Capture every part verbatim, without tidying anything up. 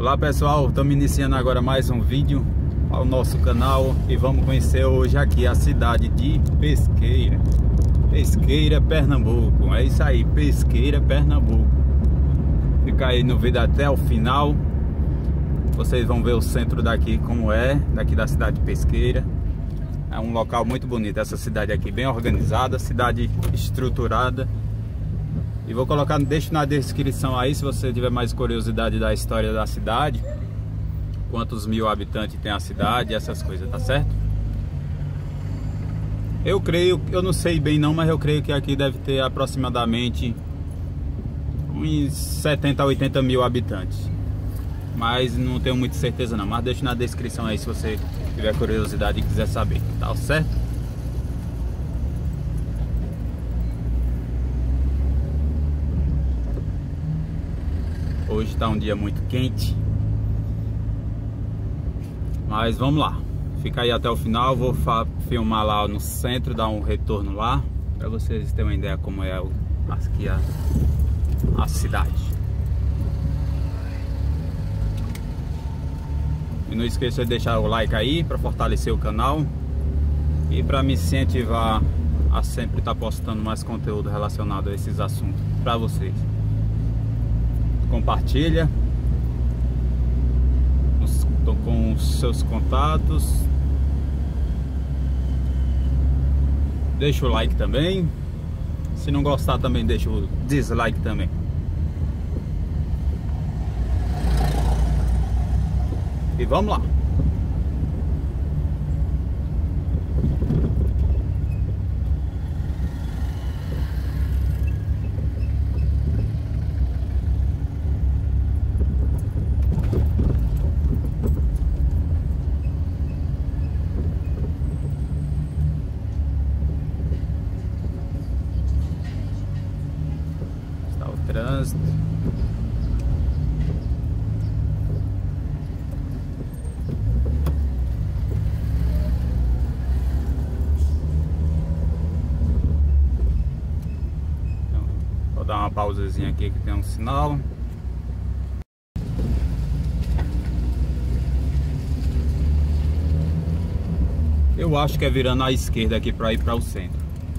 Olá pessoal, estamos iniciando agora mais um vídeo ao nosso canal e vamos conhecer hoje aqui a cidade de Pesqueira. Pesqueira, Pernambuco, é isso aí, Pesqueira, Pernambuco. Fica aí no vídeo até o final. Vocês vão ver o centro daqui como é, daqui da cidade de Pesqueira. É um local muito bonito, essa cidade aqui, bem organizada, cidade estruturada. E vou colocar, deixo na descrição aí, se você tiver mais curiosidade da história da cidade, quantos mil habitantes tem a cidade, essas coisas, tá certo? Eu creio, eu não sei bem não, mas eu creio que aqui deve ter aproximadamente uns setenta a oitenta mil habitantes. Mas não tenho muita certeza não, mas deixo na descrição aí se você tiver curiosidade e quiser saber, tá certo? Hoje está um dia muito quente, mas vamos lá, fica aí até o final. Vou filmar lá no centro, dar um retorno lá, para vocês terem uma ideia como é aqui a, a cidade. E não esqueça de deixar o like aí para fortalecer o canal e para me incentivar a sempre estar postando mais conteúdo relacionado a esses assuntos para vocês. Compartilha com os seus contatos, deixa o like também, se não gostar também deixa o dislike também. E vamos lá. Trânsito. Então, vou dar uma pausazinha aqui que tem um sinal. Eu acho que é virando à esquerda aqui para ir para o centro.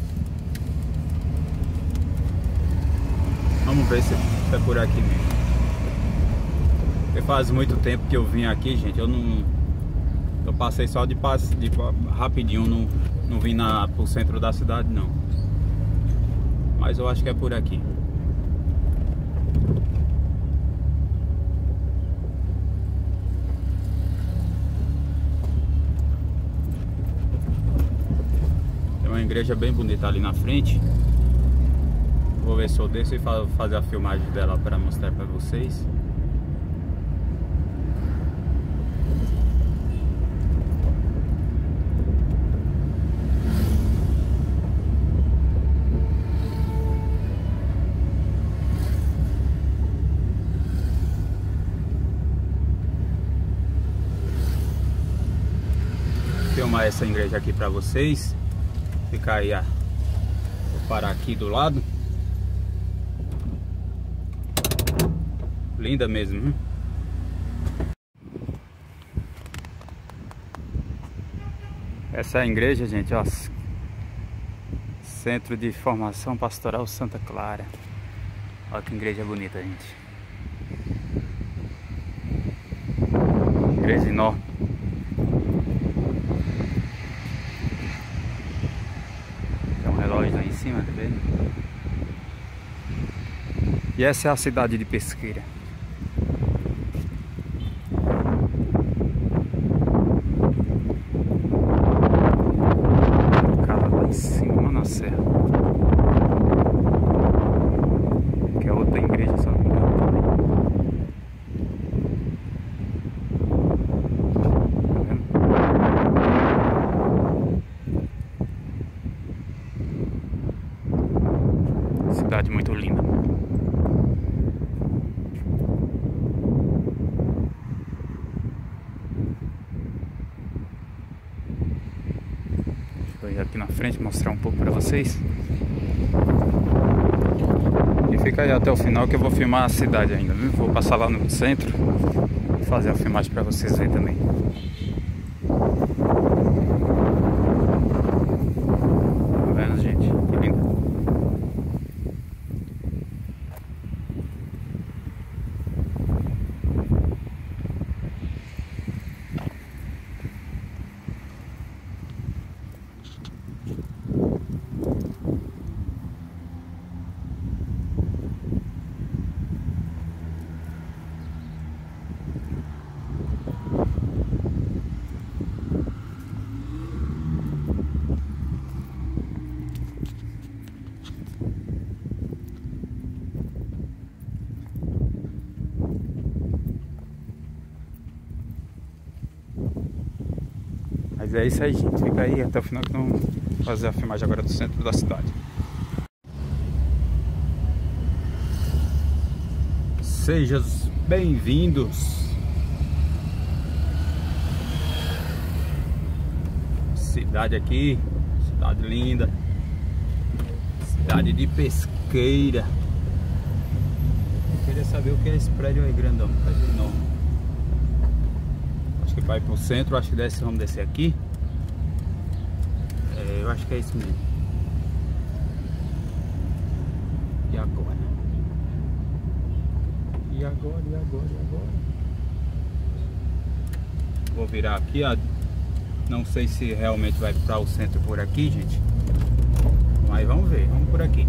Vamos ver se é por aqui mesmo. Porque faz muito tempo que eu vim aqui, gente. Eu não... Eu passei só de, passe, de rapidinho. Não, não vim na, pro centro da cidade, não. Mas eu acho que é por aqui. Tem uma igreja bem bonita ali na frente. Vou ver se eu desço e fazer a filmagem dela para mostrar para vocês. Vou filmar essa igreja aqui para vocês. Fica aí, ó. Vou parar aqui do lado. Linda mesmo, hein? Essa é a igreja, gente, ó. Centro de Formação Pastoral Santa Clara. Olha que igreja bonita, gente. Igreja enorme. Tem um relógio lá em cima, tá vendo? E essa é a cidade de Pesqueira. Que é outra igreja, só que não também. Tá vendo? Cidade muito linda. Deixa eu ir aqui na frente mostrar um pouco para vocês. E fica aí até o final que eu vou filmar a cidade ainda, viu? Vou passar lá no centro fazer a filmagem para vocês verem também. Tá vendo, gente? Que lindo. Mas é isso aí, gente. Fica aí até o final que vamos fazer a filmagem agora do centro da cidade. Sejam bem-vindos. Cidade aqui, cidade linda. Cidade de Pesqueira. Eu queria saber o que é esse prédio aí grandão, prédio enorme. Acho que vai pro centro, acho que desce, vamos descer aqui. É, eu acho que é isso mesmo. E agora? E agora, e agora, e agora? Vou virar aqui, ó. Não sei se realmente vai para o centro por aqui, gente. Mas vamos ver, vamos por aqui.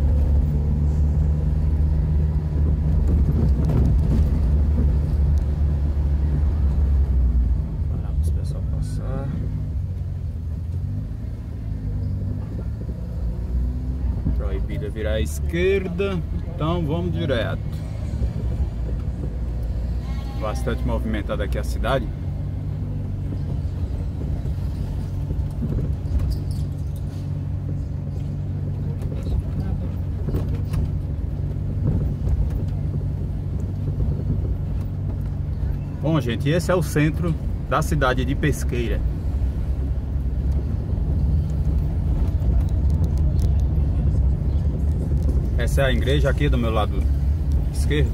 Proibida virar à esquerda, então vamos direto. Bastante movimentada aqui a cidade. Bom, gente, esse é o centro da cidade de Pesqueira. Essa é a igreja aqui do meu lado esquerdo.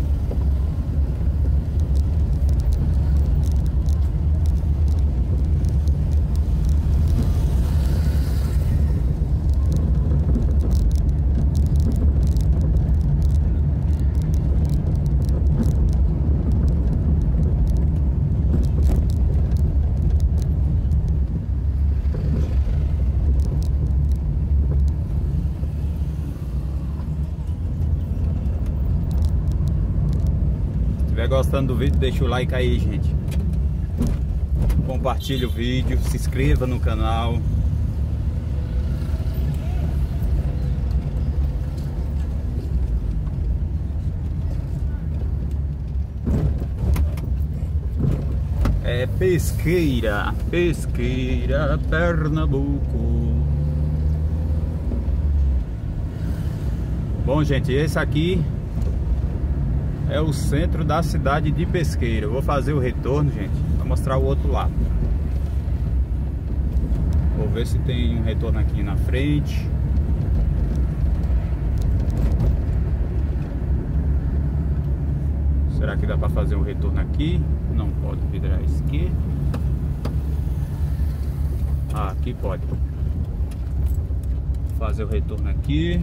Se estiver gostando do vídeo, deixa o like aí, gente. Compartilhe o vídeo, se inscreva no canal. É Pesqueira, Pesqueira, Pernambuco. Bom, gente, esse aqui é o centro da cidade de Pesqueira. Eu vou fazer o retorno, gente, para mostrar o outro lado. Vou ver se tem um retorno aqui na frente. Será que dá para fazer um retorno aqui? Não pode virar à esquerda. Ah, aqui pode. Vou fazer o retorno aqui.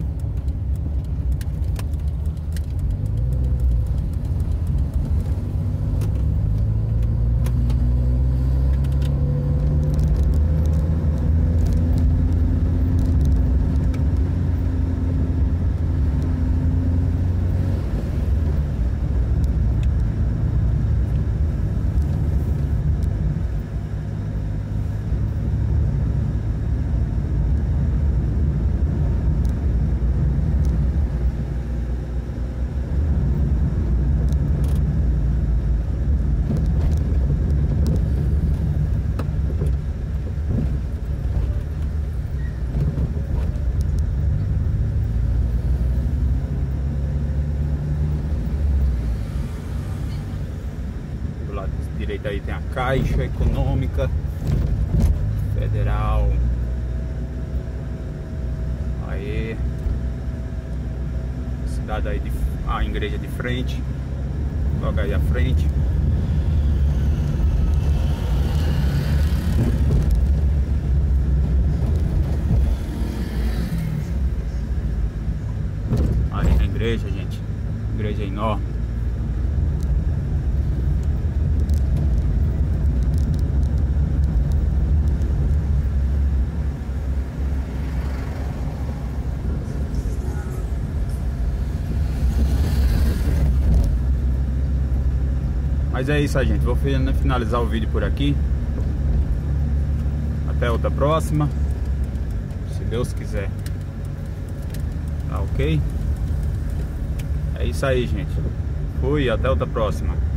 Direita aí tem a Caixa Econômica Federal. Aí cidade aí de, a igreja de frente, logo aí à frente. Igreja enorme. Mas é isso aí, gente. Vou finalizar o vídeo por aqui. Até outra próxima, se Deus quiser. Tá ok? É isso aí, gente. Fui, até outra próxima.